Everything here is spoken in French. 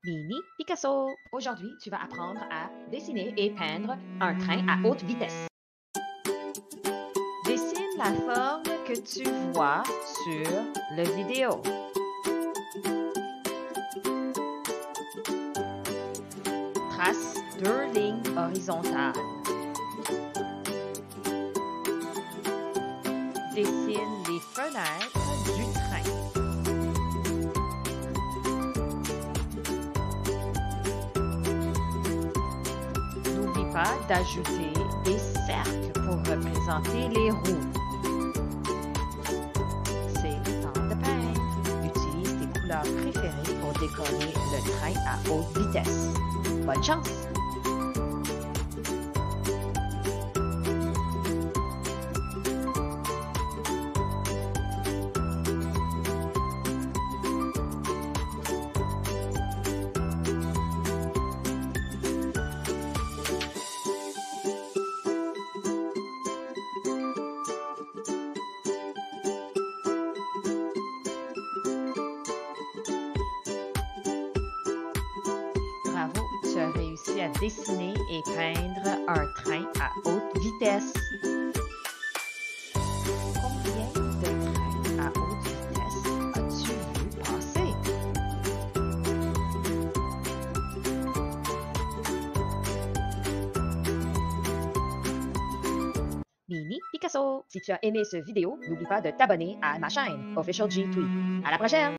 Mini Picasso. Aujourd'hui, tu vas apprendre à dessiner et peindre un train à haute vitesse. Dessine la forme que tu vois sur la vidéo. Trace deux lignes horizontales. Dessine les fenêtres du train. N'oublie pas d'ajouter des cercles pour représenter les roues. C'est le temps de peindre. Utilise tes couleurs préférées pour décorer le train à haute vitesse. Bonne chance! Bravo, tu as réussi à dessiner et peindre un train à haute vitesse. Combien de trains à haute vitesse as-tu vu passer? Mini Picasso! Si tu as aimé cette vidéo, n'oublie pas de t'abonner à ma chaîne Official G Tweet. À la prochaine!